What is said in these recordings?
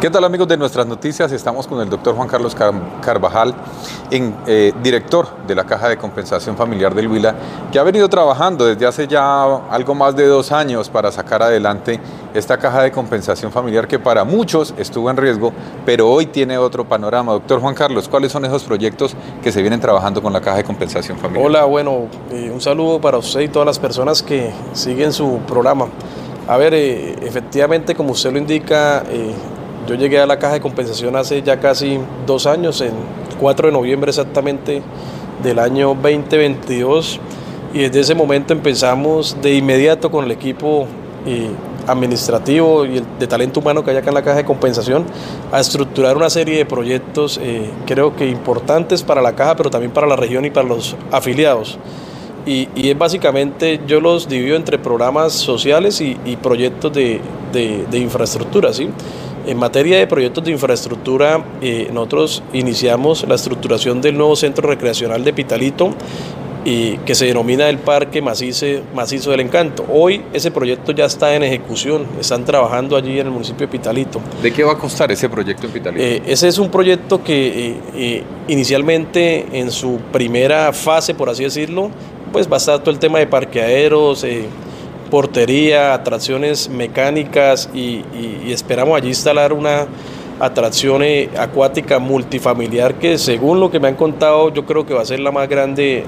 ¿Qué tal, amigos de Nuestras Noticias? Estamos con el doctor Juan Carlos Carvajal, director de la Caja de Compensación Familiar del Huila, que ha venido trabajando desde hace ya algo más de 2 años para sacar adelante esta Caja de Compensación Familiar que para muchos estuvo en riesgo, pero hoy tiene otro panorama. Doctor Juan Carlos, ¿cuáles son esos proyectos que se vienen trabajando con la Caja de Compensación Familiar? Hola, bueno, un saludo para usted y todas las personas que siguen su programa. A ver, efectivamente, como usted lo indica, yo llegué a la Caja de Compensación hace ya casi 2 años, el 4 de noviembre exactamente del año 2022, y desde ese momento empezamos de inmediato con el equipo administrativo y el de talento humano que hay acá en la Caja de Compensación a estructurar una serie de proyectos, creo que importantes para la Caja, pero también para la región y para los afiliados. Y es básicamente, yo los divido entre programas sociales y proyectos de infraestructura, ¿sí? En materia de proyectos de infraestructura, nosotros iniciamos la estructuración del nuevo centro recreacional de Pitalito, que se denomina el Parque Macizo del Encanto. Hoy ese proyecto ya está en ejecución, están trabajando allí en el municipio de Pitalito. ¿De qué va a costar ese proyecto en Pitalito? Ese es un proyecto que inicialmente en su primera fase, por así decirlo, pues va a estar todo el tema de parqueaderos, portería, atracciones mecánicas y esperamos allí instalar una atracción acuática multifamiliar que, según lo que me han contado, yo creo que va a ser la más grande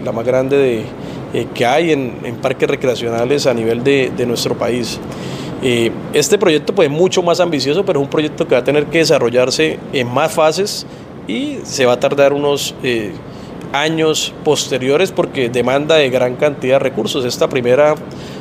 que hay en parques recreacionales a nivel de nuestro país. Este proyecto pues es mucho más ambicioso, pero es un proyecto que va a tener que desarrollarse en más fases y se va a tardar unos años posteriores porque demanda de gran cantidad de recursos. Esta primera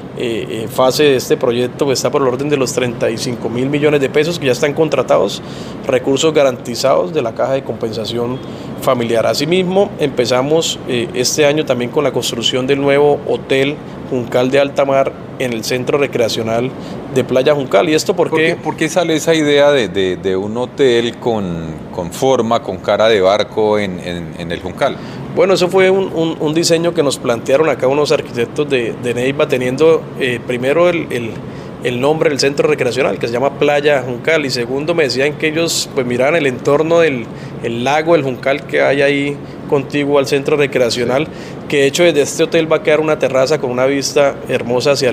fase de este proyecto está por el orden de los 35.000 millones de pesos que ya están contratados, recursos garantizados de la Caja de Compensación Familiar. Asimismo, empezamos este año también con la construcción del nuevo Hotel Juncal de Alta Mar en el Centro Recreacional de Playa Juncal. ¿Y esto por qué? ¿Por qué sale esa idea de un hotel con forma, con cara de barco en el Juncal? Bueno, eso fue un diseño que nos plantearon acá unos arquitectos de Neiva, teniendo primero el nombre del centro recreacional, que se llama Playa Juncal, y segundo me decían que ellos pues miraban el entorno del lago del Juncal que hay ahí contiguo al centro recreacional, que de hecho desde este hotel va a quedar una terraza con una vista hermosa hacia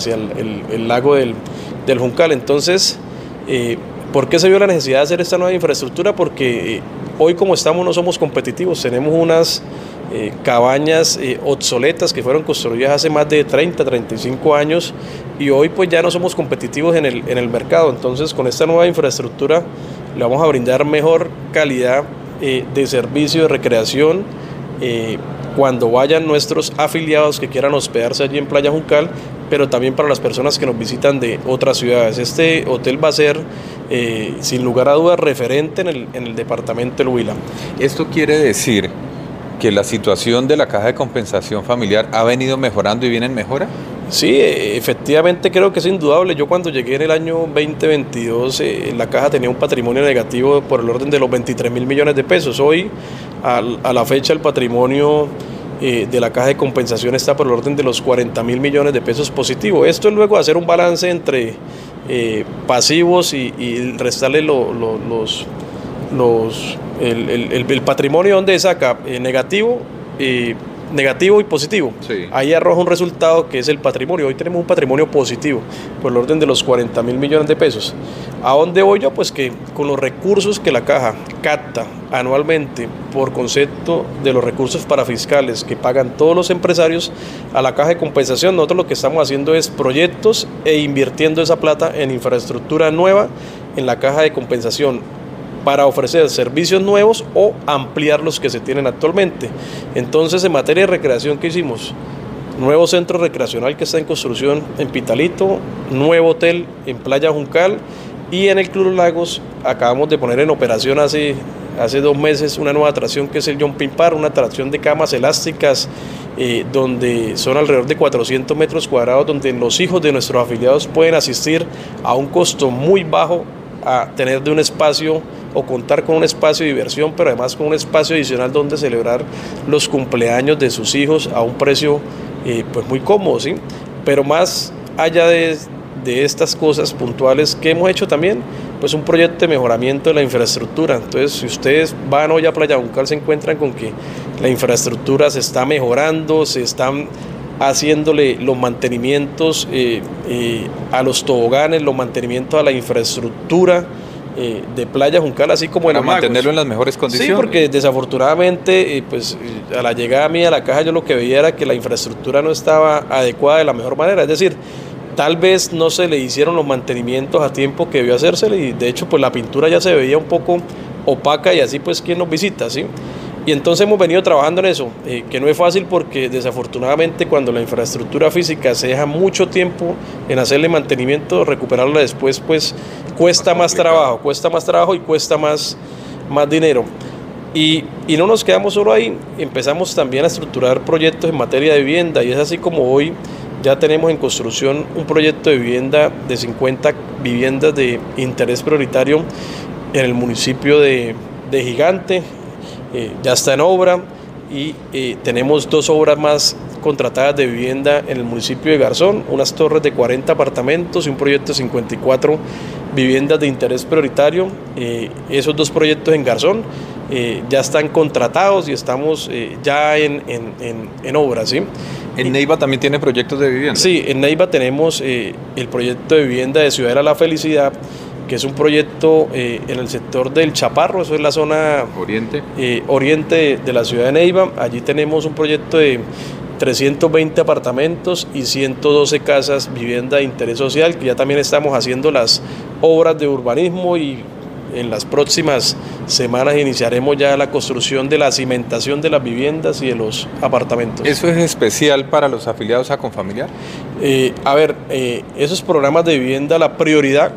el lago del Juncal. Entonces, ¿por qué se vio la necesidad de hacer esta nueva infraestructura? Porque hoy, como estamos, no somos competitivos. Tenemos unas cabañas obsoletas que fueron construidas hace más de 35 años y hoy pues ya no somos competitivos en el mercado. Entonces, con esta nueva infraestructura le vamos a brindar mejor calidad de servicio de recreación cuando vayan nuestros afiliados que quieran hospedarse allí en Playa Juncal, pero también para las personas que nos visitan de otras ciudades. Este hotel va a ser, sin lugar a dudas, referente en el departamento del Huila. Esto quiere decir que la situación de la Caja de Compensación Familiar ha venido mejorando y viene en mejora. Sí, efectivamente creo que es indudable. Yo cuando llegué en el año 2022, la Caja tenía un patrimonio negativo por el orden de los 23.000 millones de pesos. Hoy, a la fecha, el patrimonio de la Caja de Compensación está por el orden de los 40.000 millones de pesos positivo. Esto es luego de hacer un balance entre pasivos y restarle el patrimonio donde saca negativo y positivo. Sí. Ahí arroja un resultado que es el patrimonio. Hoy tenemos un patrimonio positivo por el orden de los 40.000 millones de pesos. ¿A dónde voy yo? Pues que con los recursos que la Caja capta anualmente por concepto de los recursos parafiscales que pagan todos los empresarios a la Caja de Compensación, nosotros lo que estamos haciendo es proyectos e invirtiendo esa plata en infraestructura nueva en la Caja de Compensación para ofrecer servicios nuevos o ampliar los que se tienen actualmente. Entonces, en materia de recreación, ¿qué hicimos? Nuevo centro recreacional que está en construcción en Pitalito, nuevo hotel en Playa Juncal y en el Club Los Lagos acabamos de poner en operación hace 2 meses una nueva atracción que es el Jumping Park, una atracción de camas elásticas donde son alrededor de 400 metros cuadrados, donde los hijos de nuestros afiliados pueden asistir a un costo muy bajo a tener de un espacio o contar con un espacio de diversión, pero además con un espacio adicional donde celebrar los cumpleaños de sus hijos a un precio pues muy cómodo, ¿sí? Pero más allá de estas cosas puntuales que hemos hecho también, pues un proyecto de mejoramiento de la infraestructura. Entonces, si ustedes van hoy a Playa Juncal, se encuentran con que la infraestructura se está mejorando, se están haciéndole los mantenimientos a los toboganes, los mantenimientos a la infraestructura de Playa Juncal, así como para en los mantenerlo lagos. en las mejores condiciones. Sí, porque desafortunadamente, a la llegada mía a la caja, yo lo que veía era que la infraestructura no estaba adecuada de la mejor manera. Es decir, tal vez no se le hicieron los mantenimientos a tiempo que debió hacérsele, y de hecho pues la pintura ya se veía un poco opaca, y así pues quién nos visita, ¿sí? Y entonces hemos venido trabajando en eso, que no es fácil, porque desafortunadamente cuando la infraestructura física se deja mucho tiempo en hacerle mantenimiento, recuperarla después pues cuesta más trabajo y cuesta más dinero. Y no nos quedamos solo ahí, empezamos también a estructurar proyectos en materia de vivienda, y es así como hoy ya tenemos en construcción un proyecto de vivienda de 50 viviendas de interés prioritario en el municipio de Gigante. Ya está en obra, y tenemos 2 obras más contratadas de vivienda en el municipio de Garzón, unas torres de 40 apartamentos y un proyecto de 54 viviendas de interés prioritario. Esos 2 proyectos en Garzón ya están contratados y estamos ya en obra, ¿sí? ¿En Neiva también tiene proyectos de vivienda? Sí, en Neiva tenemos el proyecto de vivienda de Ciudadela La Felicidad, que es un proyecto en el sector del Chaparro, eso es la zona oriente de la ciudad de Neiva. Allí tenemos un proyecto de 320 apartamentos y 112 casas vivienda de interés social, que ya también estamos haciendo las obras de urbanismo, y en las próximas semanas iniciaremos ya la construcción de la cimentación de las viviendas y de los apartamentos. ¿Eso es especial para los afiliados a Confamiliar? Esos programas de vivienda, la prioridad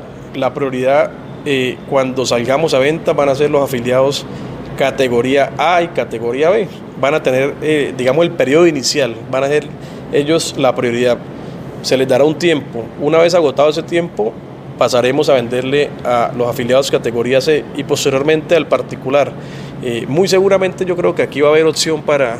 cuando salgamos a venta van a ser los afiliados categoría A y categoría B. Van a tener, digamos, el periodo inicial, van a ser ellos la prioridad. Se les dará un tiempo. Una vez agotado ese tiempo, pasaremos a venderle a los afiliados categoría C y posteriormente al particular. Muy seguramente yo creo que aquí va a haber opción para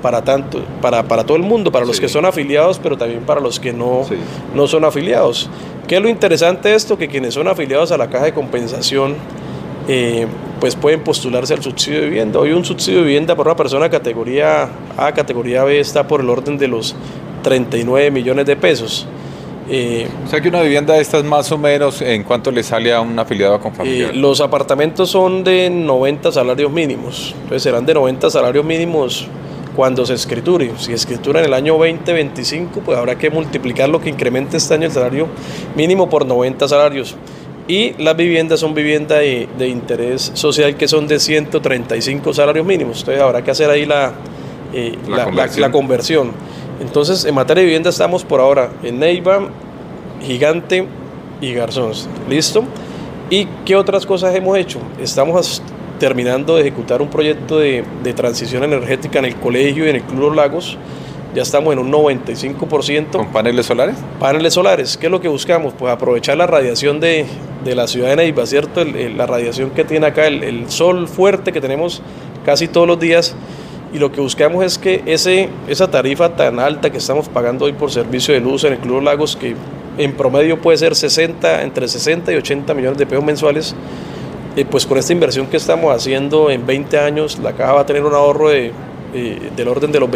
todo el mundo, para los que son afiliados, pero también para los que no son afiliados. ¿Qué es lo interesante de esto? Que quienes son afiliados a la caja de compensación pues pueden postularse al subsidio de vivienda. Hoy un subsidio de vivienda para una persona categoría A, categoría B, está por el orden de los 39 millones de pesos. O sea que una vivienda de estas más o menos, ¿en cuánto le sale a un afiliado a Confamiliar? Los apartamentos son de 90 salarios mínimos, entonces serán de 90 salarios mínimos cuando se escriture. Si escritura en el año 2025, pues habrá que multiplicar lo que incremente este año el salario mínimo por 90 salarios. Y las viviendas son viviendas de interés social, que son de 135 salarios mínimos. Entonces habrá que hacer ahí la conversión. Entonces, en materia de vivienda estamos por ahora en Neiva, Gigante y Garzón. ¿Listo? ¿Y qué otras cosas hemos hecho? Estamos terminando de ejecutar un proyecto de transición energética en el colegio y en el Club Los Lagos. Ya estamos en un 95%. ¿Con paneles solares? Paneles solares. ¿Qué es lo que buscamos? Pues aprovechar la radiación de la ciudad de Neiva, ¿cierto? La radiación que tiene acá, el sol fuerte que tenemos casi todos los días. Y lo que buscamos es que esa tarifa tan alta que estamos pagando hoy por servicio de luz en el Club Los Lagos, que en promedio puede ser entre 60 y 80 millones de pesos mensuales, pues con esta inversión que estamos haciendo en 20 años, la caja va a tener un ahorro del orden de los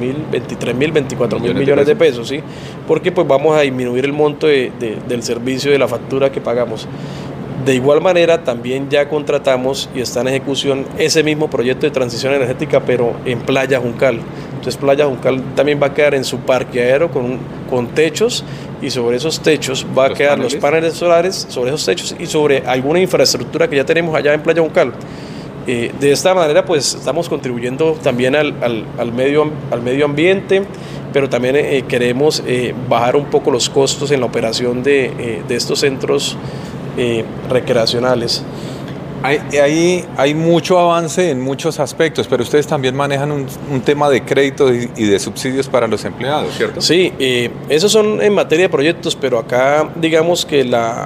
24 mil millones de pesos, ¿sí? Porque pues vamos a disminuir el monto del servicio, de la factura que pagamos. De igual manera, también ya contratamos y está en ejecución ese mismo proyecto de transición energética, pero en Playa Juncal. Entonces Playa Juncal también va a quedar en su parqueadero con techos, y sobre esos techos va a quedar los paneles solares, sobre esos techos y sobre alguna infraestructura que ya tenemos allá en Playa Juncal. De esta manera pues estamos contribuyendo también al medio ambiente, pero también queremos bajar un poco los costos en la operación de estos centros recreacionales. Hay mucho avance en muchos aspectos, pero ustedes también manejan un tema de crédito y de subsidios para los empleados, ¿cierto? Sí, esos son en materia de proyectos, pero acá digamos que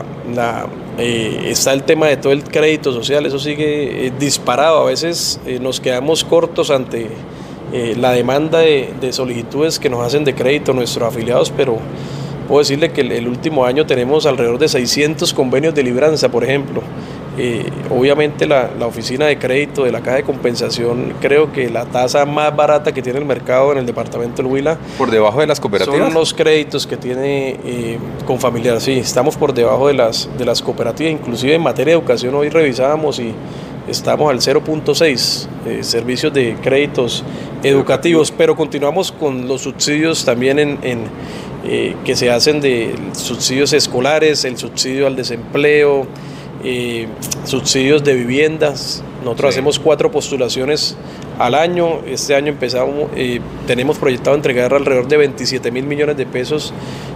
está el tema de todo el crédito social, eso sigue disparado. A veces nos quedamos cortos ante la demanda de solicitudes que nos hacen de crédito nuestros afiliados, pero puedo decirle que el último año tenemos alrededor de 600 convenios de libranza, por ejemplo. Obviamente la oficina de crédito de la Caja de Compensación, creo que la tasa más barata que tiene el mercado en el departamento del Huila. ¿Por debajo de las cooperativas? Son los créditos que tiene Confamiliar, sí, estamos por debajo de las cooperativas, inclusive en materia de educación hoy revisábamos y estamos al 0.6 servicios de créditos educativos, pero continuamos con los subsidios también que se hacen de subsidios escolares, el subsidio al desempleo, subsidios de viviendas. Nosotros hacemos 4 postulaciones al año. Este año tenemos proyectado entregar alrededor de 27.000 millones de pesos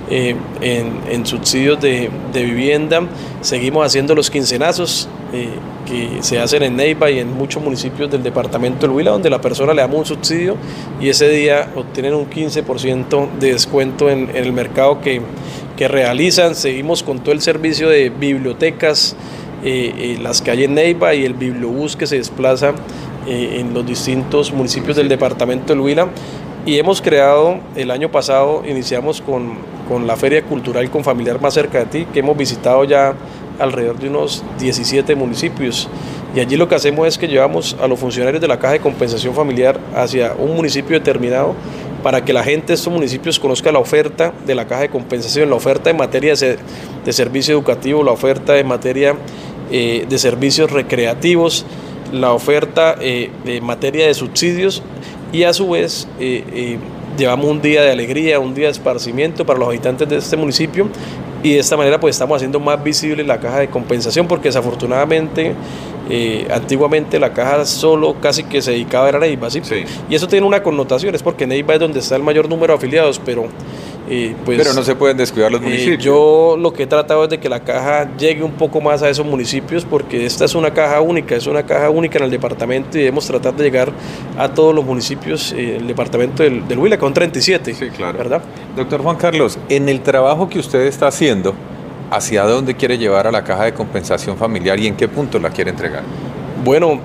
en subsidios de vivienda. Seguimos haciendo los quincenazos que se hacen en Neiva y en muchos municipios del departamento del Huila, donde la persona le damos un subsidio y ese día obtienen un 15% de descuento en el mercado que realizan. Seguimos con todo el servicio de bibliotecas, las que hay en Neiva y el bibliobús que se desplaza en los distintos municipios del departamento del Huila. Y hemos creado, el año pasado iniciamos con la Feria Cultural Confamiliar Más Cerca de Ti, que hemos visitado ya alrededor de unos 17 municipios. Y allí lo que hacemos es que llevamos a los funcionarios de la Caja de Compensación Familiar hacia un municipio determinado para que la gente de estos municipios conozca la oferta de la Caja de Compensación, la oferta en materia de servicio educativo, la oferta en materia de servicios recreativos, la oferta en materia de subsidios y a su vez llevamos un día de alegría, un día de esparcimiento para los habitantes de este municipio y de esta manera pues estamos haciendo más visible la Caja de Compensación porque desafortunadamente antiguamente la caja solo casi que se dedicaba a Neiva, ¿sí? Sí. Y eso tiene una connotación, es porque Neiva es donde está el mayor número de afiliados, pero no se pueden descuidar los municipios. Yo lo que he tratado es de que la caja llegue un poco más a esos municipios porque esta es una caja única en el departamento y debemos tratar de llegar a todos los municipios, el departamento del Huila, con 37, sí, claro. ¿Verdad? Doctor Juan Carlos, en el trabajo que usted está haciendo, ¿hacia dónde quiere llevar a la Caja de Compensación Familiar y en qué punto la quiere entregar? Bueno,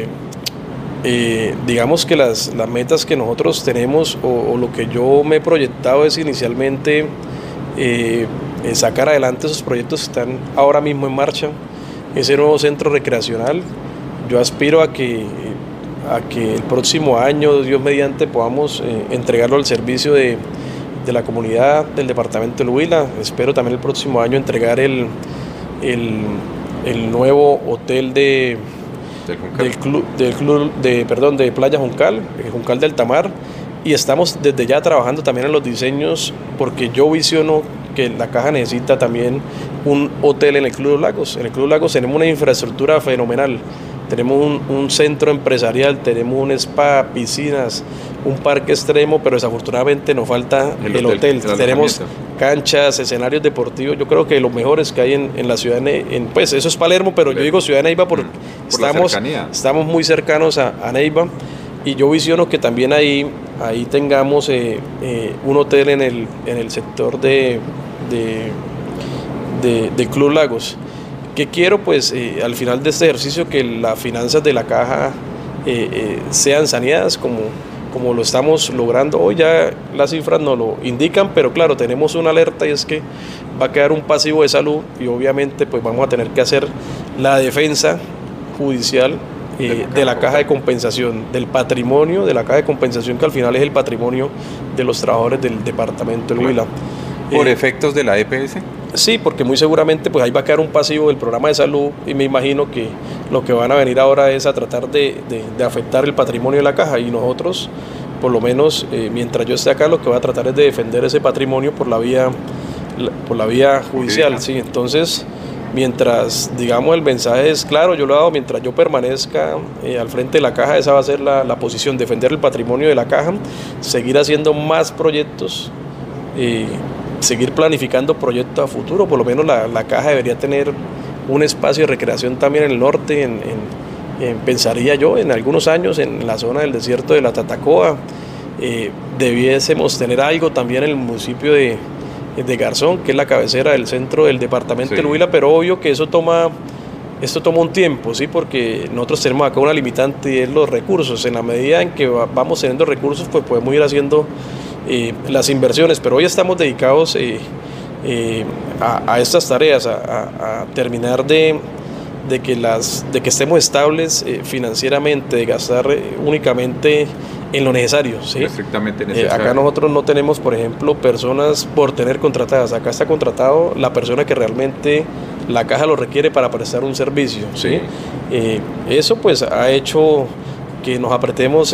digamos que las metas que nosotros tenemos o lo que yo me he proyectado es inicialmente sacar adelante esos proyectos que están ahora mismo en marcha, ese nuevo centro recreacional. Yo aspiro a que el próximo año, Dios mediante, podamos entregarlo al servicio de la comunidad del departamento del Huila. Espero también el próximo año entregar el nuevo hotel de Playa Juncal, Juncal del Tamar, y estamos desde ya trabajando también en los diseños porque yo visiono que la caja necesita también un hotel en el Club de los Lagos. En el Club de los Lagos tenemos una infraestructura fenomenal. Tenemos un centro empresarial, tenemos un spa, piscinas, un parque extremo, pero desafortunadamente nos falta el hotel. Tenemos canchas, escenarios deportivos, yo creo que los mejores que hay en la ciudad, pues eso es Palermo, pero yo digo ciudad de Neiva porque estamos muy cercanos a Neiva y yo visiono que también ahí tengamos un hotel en el sector de Club Lagos. ¿Qué quiero? Pues al final de este ejercicio que las finanzas de la caja sean saneadas como lo estamos logrando. Hoy ya las cifras nos lo indican, pero claro, tenemos una alerta y es que va a quedar un pasivo de salud y obviamente pues vamos a tener que hacer la defensa judicial de la caja de compensación, del patrimonio de la caja de compensación que al final es el patrimonio de los trabajadores del departamento del Huila. ¿Por efectos de la EPS? Sí, porque muy seguramente pues ahí va a quedar un pasivo del programa de salud y me imagino que lo que van a venir ahora es a tratar de afectar el patrimonio de la caja y nosotros, por lo menos mientras yo esté acá, lo que voy a tratar es de defender ese patrimonio por la vía judicial. Sí, entonces, mientras, digamos, el mensaje es claro, yo lo he dado, mientras yo permanezca al frente de la caja, esa va a ser la posición, defender el patrimonio de la caja, seguir haciendo más proyectos, seguir planificando proyectos a futuro. Por lo menos la caja debería tener un espacio de recreación también en el norte, pensaría yo, en algunos años en la zona del desierto de la Tatacoa. Debiésemos tener algo también en el municipio de Garzón, que es la cabecera del centro del departamento del Huila, pero obvio que esto toma un tiempo, ¿sí? Porque nosotros tenemos acá una limitante y es los recursos. En la medida en que vamos teniendo recursos, pues podemos ir haciendo las inversiones, pero hoy estamos dedicados a estas tareas, a terminar de que estemos estables financieramente, de gastar únicamente en lo necesario, ¿sí? Estrictamente necesario. Acá nosotros no tenemos, por ejemplo, personas por tener contratadas. Acá está contratado la persona que realmente la caja lo requiere para prestar un servicio, ¿sí? Eso pues ha hecho que nos apretemos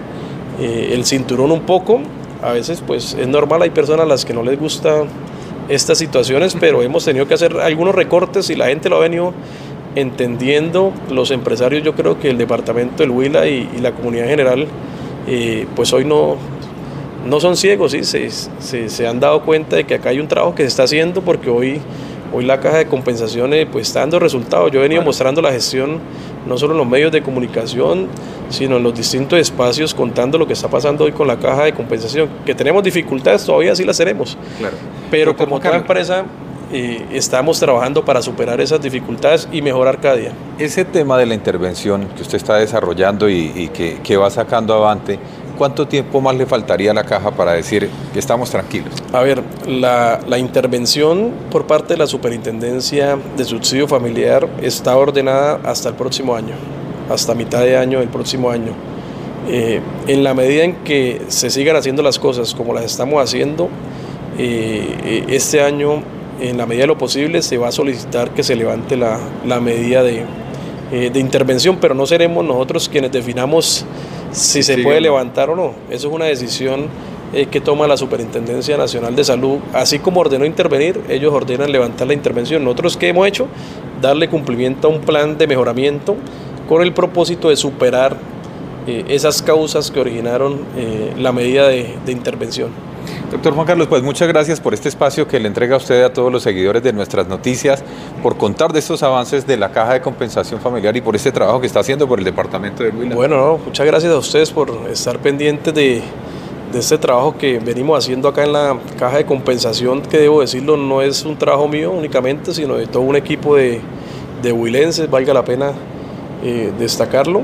el cinturón un poco. A veces pues es normal, hay personas a las que no les gustan estas situaciones, pero hemos tenido que hacer algunos recortes y la gente lo ha venido entendiendo. Los empresarios, yo creo que el departamento del Huila y la comunidad en general, pues hoy no son ciegos, ¿sí? Se han dado cuenta de que acá hay un trabajo que se está haciendo, porque hoy la caja de compensaciones pues está dando resultados. Yo he venido mostrando la gestión no solo en los medios de comunicación, sino en los distintos espacios, contando lo que está pasando hoy con la caja de compensación. Que tenemos dificultades, todavía sí las tenemos, claro. Pero como toda empresa estamos trabajando para superar esas dificultades y mejorar cada día. Ese tema de la intervención que usted está desarrollando y que va sacando avante, ¿cuánto tiempo más le faltaría a la caja para decir que estamos tranquilos? A ver, la intervención por parte de la Superintendencia de Subsidio Familiar está ordenada hasta el próximo año, hasta mitad de año del próximo año. En la medida en que se sigan haciendo las cosas como las estamos haciendo, este año, en la medida de lo posible, se va a solicitar que se levante la medida de intervención, pero no seremos nosotros quienes definamos si se puede levantar o no. Eso es una decisión que toma la Superintendencia Nacional de Salud. Así como ordenó intervenir, ellos ordenan levantar la intervención. Nosotros, ¿qué hemos hecho? Darle cumplimiento a un plan de mejoramiento con el propósito de superar esas causas que originaron la medida de intervención. Doctor Juan Carlos, pues muchas gracias por este espacio que le entrega a usted a todos los seguidores de Nuestras Noticias, por contar de estos avances de la Caja de Compensación Familiar y por este trabajo que está haciendo por el departamento del Huila. Bueno, muchas gracias a ustedes por estar pendientes de este trabajo que venimos haciendo acá en la Caja de Compensación, que debo decirlo, no es un trabajo mío únicamente, sino de todo un equipo de huilenses, valga la pena destacarlo.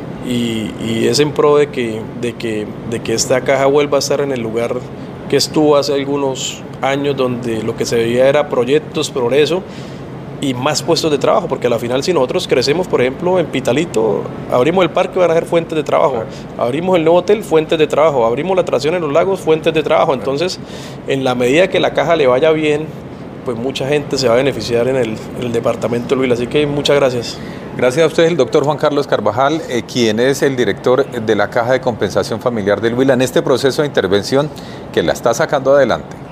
Y es en pro de que esta caja vuelva a estar en el lugar que estuvo hace algunos años, donde lo que se veía era proyectos, progreso y más puestos de trabajo, porque a la final, si nosotros crecemos, por ejemplo, en Pitalito, abrimos el parque, van a ser fuentes de trabajo, abrimos el nuevo hotel, fuentes de trabajo, abrimos la atracción en los lagos, fuentes de trabajo. Entonces, en la medida que la caja le vaya bien, pues mucha gente se va a beneficiar en el departamento del Huila. Así que muchas gracias. Gracias a usted, el doctor Juan Carlos Carvajal, quien es el director de la Caja de Compensación Familiar del Huila en este proceso de intervención que la está sacando adelante.